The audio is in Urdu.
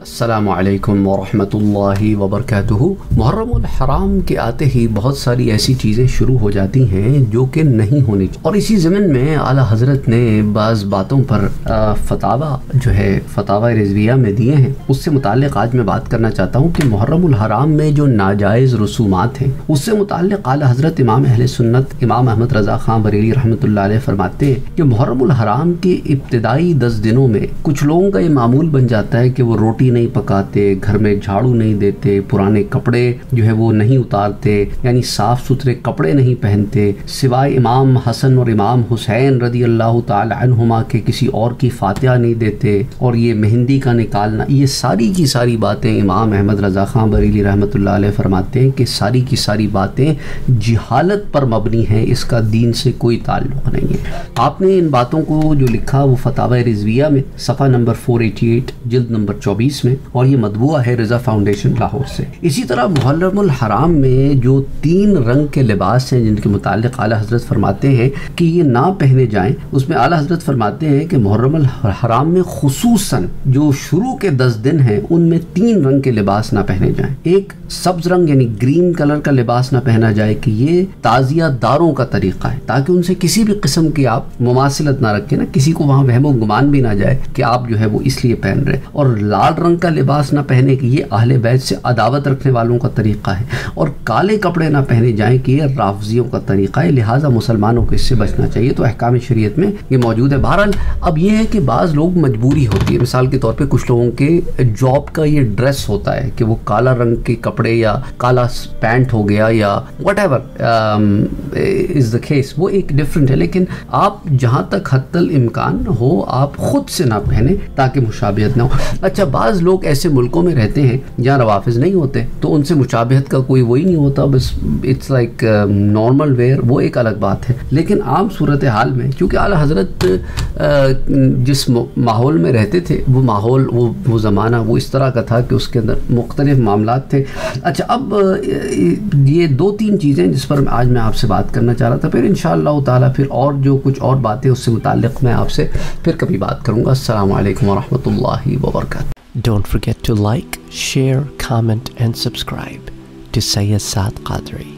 السلام علیکم ورحمۃ اللہ وبرکاتہ۔ محرم الحرام کے آتے ہی بہت ساری ایسی چیزیں شروع ہو جاتی ہیں جو کہ نہیں ہونی چاہیے، اور اسی ضمن میں اعلیٰ حضرت نے بعض باتوں پر فتاوی رضویہ میں دیے ہیں۔ اس سے متعلق آج میں بات کرنا چاہتا ہوں کہ محرم الحرام میں جو ناجائز رسومات ہیں اس سے متعلق اعلیٰ حضرت امام اہل سنت امام احمد رضا خان بریلوی رحمۃ اللہ علیہ فرماتے ہیں کہ محرم الحرام کے ابتدائی 10 دنوں میں کچھ لوگوں کا یہ معمول بن جاتا ہے کہ وہ روٹی نہیں پکاتے، گھر میں جھاڑو نہیں دیتے، پرانے کپڑے جو ہے وہ نہیں اتارتے، یعنی صاف ستھرے کپڑے نہیں پہنتے، سوائے امام حسن اور امام حسین رضی اللہ تعالی عنہما کے کسی اور کی فاتحہ نہیں دیتے، اور یہ مہندی کا نکالنا، یہ ساری کی ساری باتیں امام احمد رضا خان بریلوی رحمۃ اللہ علیہ فرماتے ہیں کہ ساری کی ساری باتیں جہالت پر مبنی ہیں، اس کا دین سے کوئی تعلق نہیں ہے۔ آپ نے ان باتوں کو جو لکھا وہ فتاوی رضویہ میں صفحہ نمبر 488 جلد نمبر 24 میں، اور یہ مطبوعہ ہے رضا فاؤنڈیشن لاہور سے۔ اسی طرح محرم الحرام میں جو 3 رنگ کے لباس ہیں جن کے متعلق اعلیٰ حضرت فرماتے ہیں کہ یہ نہ پہنے جائیں، اس میں اعلیٰ حضرت فرماتے ہیں کہ محرم الحرام میں خصوصاً جو شروع کے 10 دن ہیں ان میں 3 رنگ کے لباس نہ پہنے جائیں۔ ایک سبز رنگ یعنی گرین کلر کا لباس نہ پہنا جائے کہ یہ تعزیہ داروں کا طریقہ ہے، تاکہ ان سے کسی بھی قسم کی آپ مماثلت نہ رکھیں، نا کسی کو وہاں وہم و گمان بھی نہ جائے کہ آپ جو ہے وہ اس لیے پہن رہے۔ اور لال رنگ کا لباس نہ پہنے کہ یہ اہل بیت سے عداوت رکھنے والوں کا طریقہ ہے، اور کالے کپڑے نہ پہنے جائیں کہ یہ رافضیوں کا طریقہ ہے، لہٰذا مسلمانوں کو اس سے بچنا چاہیے۔ تو احکام شریعت میں یہ موجود ہے۔ بہرحال اب یہ ہے کہ بعض لوگ مجبوری ہوتی ہے، مثال کے طور پہ کچھ لوگوں کے جاب کا یہ ڈریس ہوتا ہے کہ وہ کالا رنگ کے کپڑے یا کالا پینٹ ہو گیا یا whatever is the case, وہ ایک ڈفرینٹ ہے، لیکن آپ جہاں تک حتی الامکان ہو آپ خود سے نہ پہنیں تاکہ مشابہت نہ ہو۔ اچھا، بعض لوگ ایسے ملکوں میں رہتے ہیں جہاں روافظ نہیں ہوتے تو ان سے مشابہت کا کوئی وہی نہیں ہوتا، بس اٹس لائک نارمل ویئر، وہ ایک الگ بات ہے۔ لیکن عام صورتحال میں چونکہ اعلیٰ حضرت جس ماحول میں رہتے تھے وہ ماحول وہ زمانہ وہ اس طرح کا تھا کہ اس کے اندر مختلف معاملات تھے۔ اچھا، اب یہ 2-3 چیزیں جس پر آج میں آپ سے بات کرنا چاہ رہا تھا، پھر انشاءاللہ تعالیٰ پھر اور جو کچھ اور باتیں اس سے متعلق میں آپ سے پھر کبھی بات کروں گا۔ السلام علیکم ورحمۃ اللہ وبرکاتہ۔ Don't forget to like, share, comment and subscribe to Sayyid Saad Qadri.